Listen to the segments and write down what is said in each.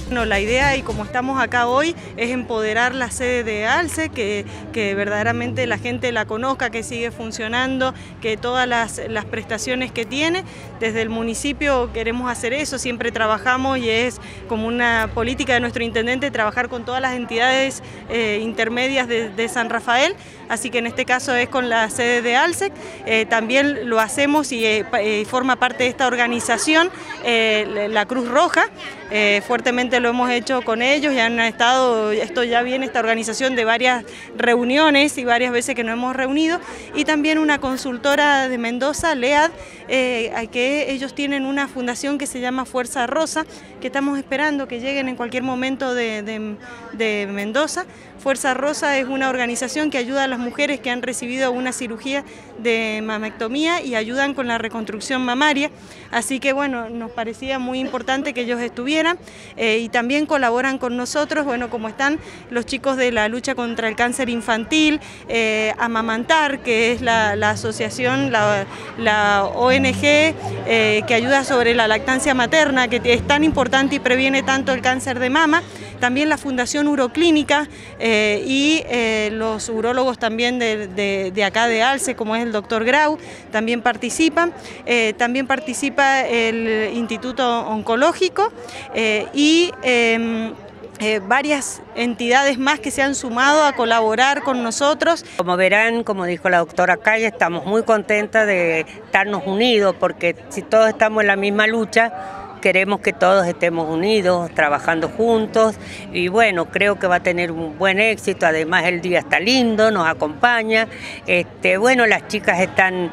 Bueno, la idea, y como estamos acá hoy, es empoderar la sede de ALCE, que verdaderamente la gente la conozca, que sigue funcionando, que todas las prestaciones que tiene. Desde el municipio queremos hacer eso, siempre trabajamos y es como una política de nuestro intendente trabajar con todas las entidades intermedias de San Rafael, así que en este caso es con la sede de ALCE. También lo hacemos y forma parte de esta organización la Cruz Roja. Fuertemente lo hemos hecho con ellos y han estado, esto ya viene esta organización de varias reuniones y varias veces que nos hemos reunido, y también una consultora de Mendoza, LEAD, que ellos tienen una fundación que se llama Fuerza Rosa, que estamos esperando que lleguen en cualquier momento de Mendoza. Fuerza Rosa es una organización que ayuda a las mujeres que han recibido una cirugía de mamectomía y ayudan con la reconstrucción mamaria, así que bueno, nos parecía muy importante que ellos estuvieran y también colaboran con nosotros, bueno, como están los chicos de la lucha contra el cáncer infantil, Amamantar, que es la asociación, la ONG que ayuda sobre la lactancia materna, que es tan importante y previene tanto el cáncer de mama. También la Fundación Uroclínica y los urólogos también de acá de ALCE, como es el doctor Grau, también participan. También participa el Instituto Oncológico y varias entidades más que se han sumado a colaborar con nosotros. Como verán, como dijo la doctora Calle, estamos muy contentas de estarnos unidos, porque si todos estamos en la misma lucha, queremos que todos estemos unidos, trabajando juntos, y bueno, creo que va a tener un buen éxito. Además el día está lindo, nos acompaña. Bueno, las chicas están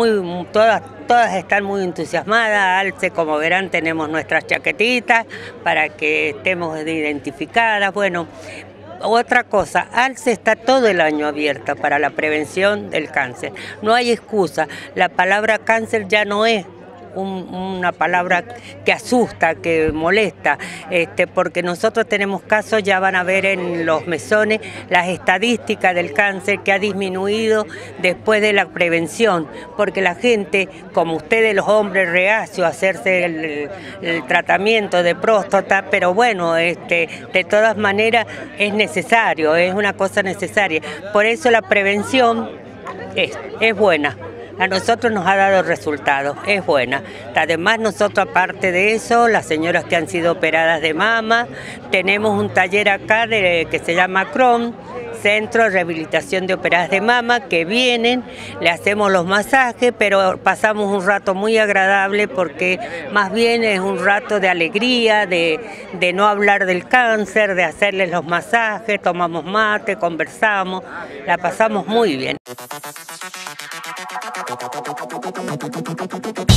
todas están muy entusiasmadas. ALCE, como verán, tenemos nuestras chaquetitas para que estemos identificadas. Bueno, otra cosa, ALCE está todo el año abierta para la prevención del cáncer. No hay excusa, la palabra cáncer ya no es una palabra que asusta, que molesta, porque nosotros tenemos casos, ya van a ver en los mesones, las estadísticas del cáncer que ha disminuido después de la prevención, porque la gente, como ustedes los hombres, reacios a hacerse el tratamiento de próstata, pero bueno, de todas maneras es necesario, es una cosa necesaria. Por eso la prevención es buena. A nosotros nos ha dado resultados, es buena. Además, nosotros, aparte de eso, las señoras que han sido operadas de mama, tenemos un taller acá que se llama CROM, Centro de Rehabilitación de Operadas de Mama, que vienen, le hacemos los masajes, pero pasamos un rato muy agradable, porque más bien es un rato de alegría, de no hablar del cáncer, de hacerles los masajes, tomamos mate, conversamos, la pasamos muy bien.